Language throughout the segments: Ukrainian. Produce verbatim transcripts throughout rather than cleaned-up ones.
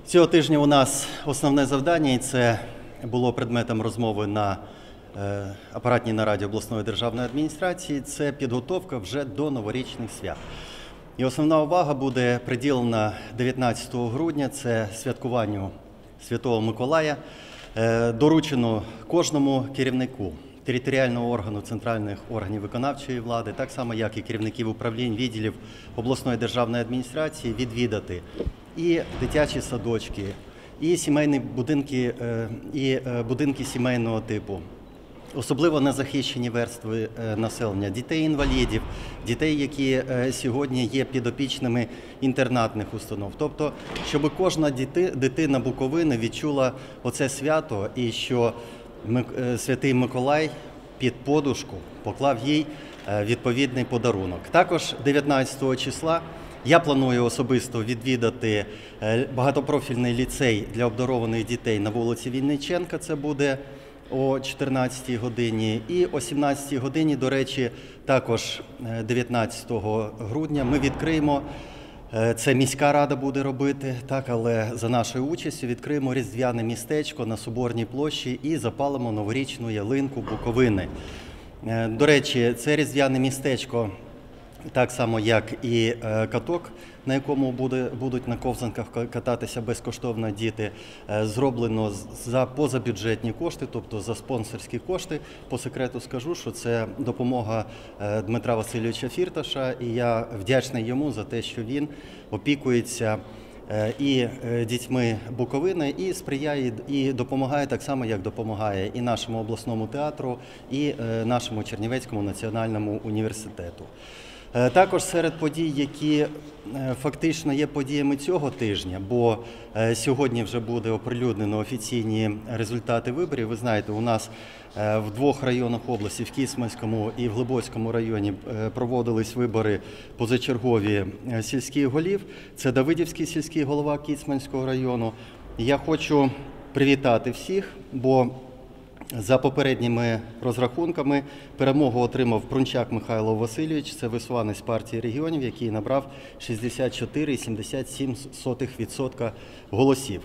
Цього тижня у нас основне завдання, і це було предметом розмови на апаратній нараді обласної державної адміністрації, це підготовка вже до новорічних свят. І основна увага буде приділена дев'ятнадцятого грудня, це святкуванню Святого Миколая. Доручено кожному керівнику територіального органу, центральних органів виконавчої влади, так само як і керівників управлінь, відділів обласної державної адміністрації, відвідати і дитячі садочки, і сімейні будинки, і будинки сімейного типу, особливо незахищені верстви населення, дітей-інвалідів, дітей, які сьогодні є підопічними інтернатних установ. Тобто, щоб кожна дитина Буковини відчула оце свято і що Святий Миколай під подушку поклав їй відповідний подарунок. Також дев'ятнадцятого числа я планую особисто відвідати багатопрофільний ліцей для обдарованих дітей на вулиці Вінниченка, це буде о чотирнадцятій годині, і о сімнадцятій годині, до речі, також дев'ятнадцятого грудня ми відкриємо, це міська рада буде робити, так, але за нашою участю відкриємо різдвяне містечко на Соборній площі і запалимо новорічну ялинку Буковини. До речі, це різдвяне містечко, так само як і каток, на якому буде, будуть на ковзанках кататися безкоштовно діти, зроблено за позабюджетні кошти, тобто за спонсорські кошти. По секрету скажу, що це допомога Дмитра Васильовича Фірташа, і я вдячний йому за те, що він опікується і дітьми Буковини, і сприяє, і допомагає так само, як допомагає і нашому обласному театру, і нашому Чернівецькому національному університету. Також серед подій, які фактично є подіями цього тижня, бо сьогодні вже буде оприлюднено офіційні результати виборів. Ви знаєте, у нас в двох районах області, в Кіцманському і в Глибоцькому районі, проводились вибори позачергові сільських голів. Це Давидівський сільський голова Кіцманського району. Я хочу привітати всіх, бо за попередніми розрахунками перемогу отримав Прунчак Михайло Васильович, це висуванець партії регіонів, який набрав шістдесят чотири цілих сімдесят сім сотих відсотка голосів.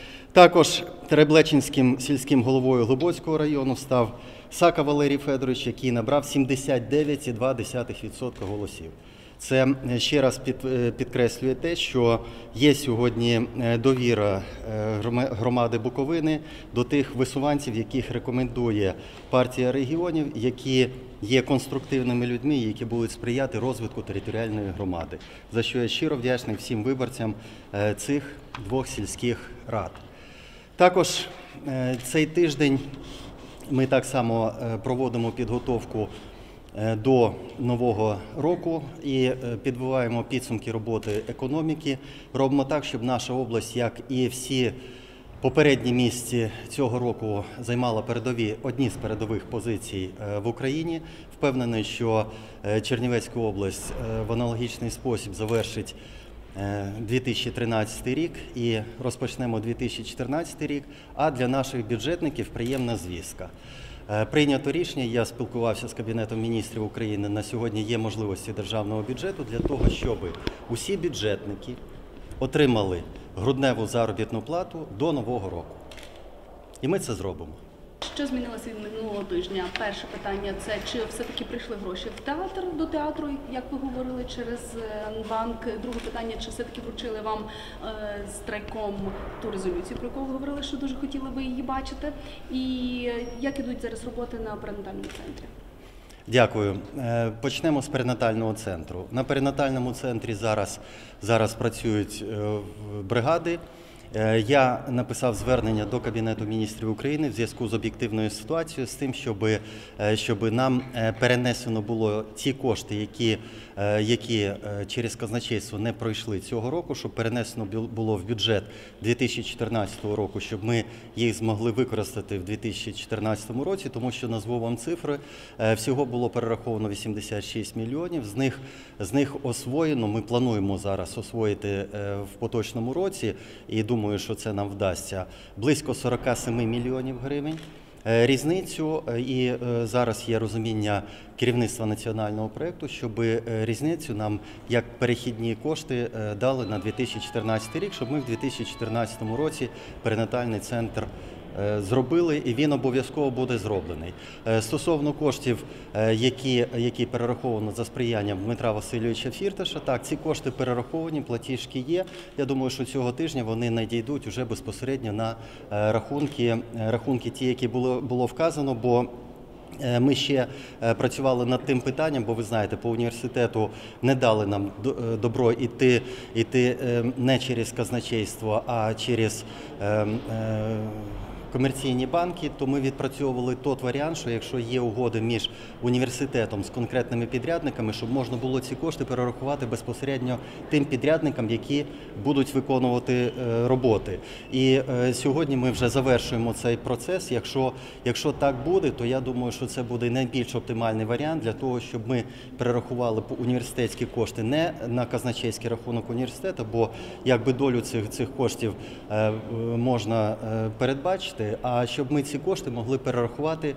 Також Тереблечинським сільським головою Глибоцького району став Сака Валерій Федорович, який набрав сімдесят дев'ять цілих два десятих відсотка голосів. Це ще раз підкреслює те, що є сьогодні довіра громади Буковини до тих висуванців, яких рекомендує партія регіонів, які є конструктивними людьми, які будуть сприяти розвитку територіальної громади, за що я щиро вдячний всім виборцям цих двох сільських рад. Також цей тиждень ми так само проводимо підготовку до Нового року і підбиваємо підсумки роботи економіки. Робимо так, щоб наша область, як і всі попередні місяці цього року, займала передові, одні з передових позицій в Україні. Впевнений, що Чернівецька область в аналогічний спосіб завершить дві тисячі тринадцятий рік і розпочнемо дві тисячі чотирнадцятий рік, а для наших бюджетників приємна звістка. Прийнято рішення, я спілкувався з Кабінетом міністрів України, на сьогодні є можливості державного бюджету для того, щоб усі бюджетники отримали грудневу заробітну плату до Нового року. І ми це зробимо. Що змінилося від минулого тижня? Перше питання – це чи все-таки прийшли гроші в театр, до театру, як ви говорили, через банк? Друге питання – чи все-таки вручили вам е, страйком ту резолюцію, про яку ви говорили, що дуже хотіли би її бачити? І як ідуть зараз роботи на перинатальному центрі? Дякую. Почнемо з перинатального центру. На перинатальному центрі зараз, зараз працюють бригади. Я написав звернення до Кабінету міністрів України в зв'язку з об'єктивною ситуацією, з тим, щоб, щоб нам перенесено було ті кошти, які, які через казначейство не пройшли цього року, щоб перенесено було в бюджет дві тисячі чотирнадцятого року, щоб ми їх змогли використати в дві тисячі чотирнадцятому році, тому що, назву вам цифри, всього було перераховано вісімдесят шість мільйонів, з них, з них освоєно, ми плануємо зараз освоїти в поточному році, і думаю, Думаю, що це нам вдасться, близько сорок сім мільйонів гривень. е, різницю, е, і е, зараз є розуміння керівництва національного проєкту, щоб е, різницю нам як перехідні кошти е, дали на дві тисячі чотирнадцятий рік, щоб ми в дві тисячі чотирнадцятому році перинатальний центр е, зробили, і він обов'язково буде зроблений. Е, Стосовно коштів, е, які, які перераховано за сприянням Дмитра Васильовича Фірташа, так, ці кошти перераховані, платіжки є. Я думаю, що цього тижня вони надійдуть уже безпосередньо на е, рахунки, е, рахунки ті, які було, було вказано, бо Е, ми ще е, працювали над тим питанням, бо ви знаєте, по університету не дали нам до- е, добро йти, йти е, не через казначейство, а через е, е, комерційні банки, то ми відпрацьовували той варіант, що якщо є угоди між університетом з конкретними підрядниками, щоб можна було ці кошти перерахувати безпосередньо тим підрядникам, які будуть виконувати е, роботи. І е, сьогодні ми вже завершуємо цей процес. Якщо, якщо так буде, то я думаю, що це буде найбільш оптимальний варіант для того, щоб ми перерахували по- університетські кошти не на казначейський рахунок університету, бо якби долю цих, цих коштів е, е, можна е, передбачити, а щоб ми ці кошти могли перерахувати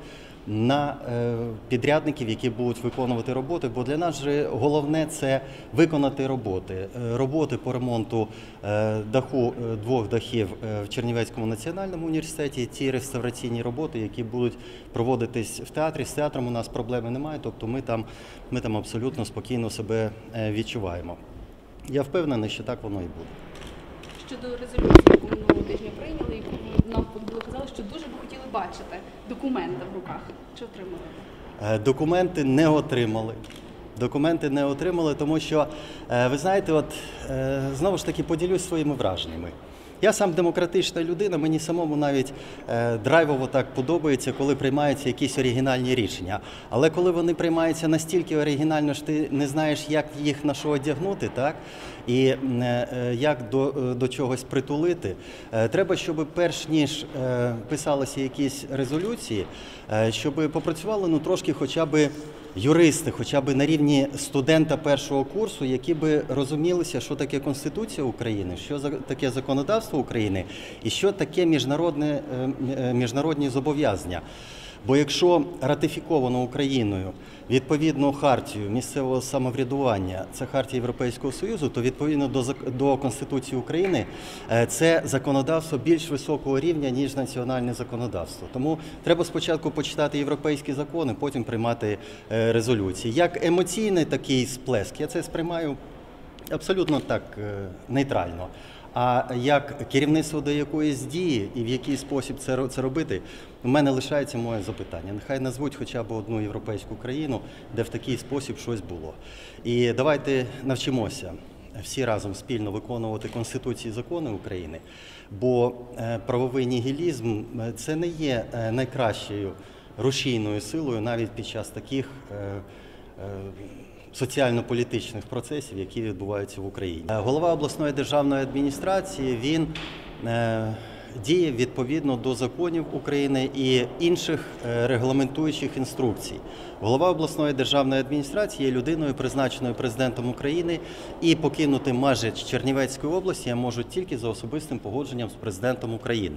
на е, підрядників, які будуть виконувати роботи, бо для нас же головне – це виконати роботи. Е, Роботи по ремонту е, даху, е, двох дахів е, в Чернівецькому національному університеті, ті реставраційні роботи, які будуть проводитись в театрі. З театром у нас проблеми немає, тобто ми там, ми там абсолютно спокійно себе е, відчуваємо. Я впевнений, що так воно і буде. Щодо резолюції, яку минулого тижня прийняли, яку ви нам було казали, що дуже би хотіли бачити документи в руках. Чи отримали? Е, Документи не отримали. Документи не отримали, тому що, е, ви знаєте, от е, знову ж таки поділюсь своїми враженнями. Я сам демократична людина, мені самому навіть е, драйвово так подобається, коли приймаються якісь оригінальні рішення. Але коли вони приймаються настільки оригінально, що ти не знаєш, як їх на що одягнути, так? І е, е, як до, е, до чогось притулити, е, треба, щоб перш ніж е, писалися якісь резолюції, е, щоб попрацювали ну, трошки хоча б юристи, хоча б на рівні студента першого курсу, які би розумілися, що таке Конституція України, що за- таке законодавство України і що таке міжнародне, е, е, міжнародні зобов'язання. Бо якщо ратифіковано Україною відповідну хартію місцевого самоврядування, це хартія Європейського Союзу, то відповідно до, зак- до Конституції України е, це законодавство більш високого рівня, ніж національне законодавство. Тому треба спочатку почитати європейські закони, потім приймати е, резолюції. Як емоційний такий сплеск, я це сприймаю абсолютно так е, нейтрально. А як керівництво до якоїсь дії і в який спосіб це, ро- це робити, у мене лишається моє запитання. Нехай назвуть хоча б одну європейську країну, де в такий спосіб щось було. І давайте навчимося всі разом спільно виконувати Конституцію і закони України, бо е, правовий нігілізм е, – це не є е, найкращою рушійною силою навіть під час таких е, е, соціально-політичних процесів, які відбуваються в Україні. Е, Голова обласної державної адміністрації, він е, діє відповідно до законів України і інших е, регламентуючих інструкцій. Голова обласної державної адміністрації є людиною, призначеною президентом України, і покинути межі Чернівецької області я можу тільки за особистим погодженням з президентом України.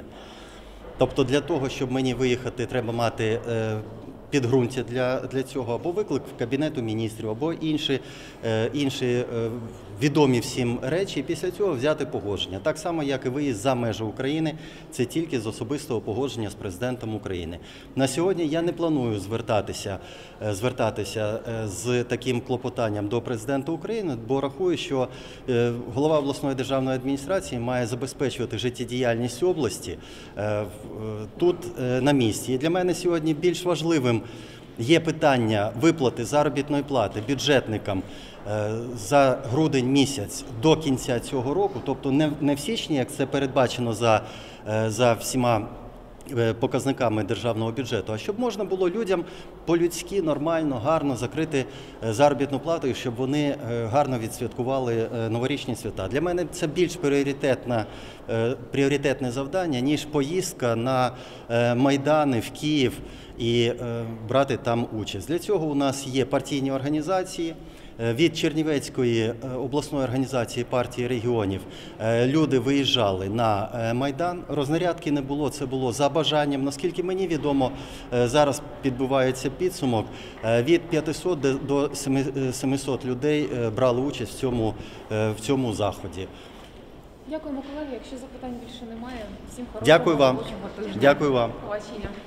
Тобто для того, щоб мені виїхати, треба мати е, підґрунтя для, для цього, або виклик в Кабінету міністрів, або інші, е, інші е, відомі всім речі, і після цього взяти погодження. Так само, як і виїзд за межі України, це тільки з особистого погодження з президентом України. На сьогодні я не планую звертатися, е, звертатися е, з таким клопотанням до президента України, бо рахую, що е, голова обласної державної адміністрації має забезпечувати життєдіяльність області е, в- е, тут е, на місці. І для мене сьогодні більш важливим є питання виплати заробітної плати бюджетникам е, за грудень місяць до кінця цього року, тобто не, в- не в січні, як це передбачено за, е, за всіма е, показниками державного бюджету, а щоб можна було людям по-людськи, нормально, гарно закрити е, заробітну плату, і щоб вони е, гарно відсвяткували е, новорічні свята. Для мене це більш пріоритетна, е, пріоритетне завдання, ніж поїздка на е, Майдани в Київ і е, брати там участь. Для цього у нас є партійні організації, Е, Від Чернівецької е, обласної організації партії регіонів е, люди виїжджали на е, Майдан. Рознарядки не було, це було за бажанням. Наскільки мені відомо, е, зараз підбивається підсумок. Е, Від п'ятисот до- до семи- семисот людей е, брали участь в цьому, е, в цьому заході. Дякуємо, колеги. Якщо запитань більше немає, всім хорошого Дякую вам. робочого тижня. Дякую вам. Побачення.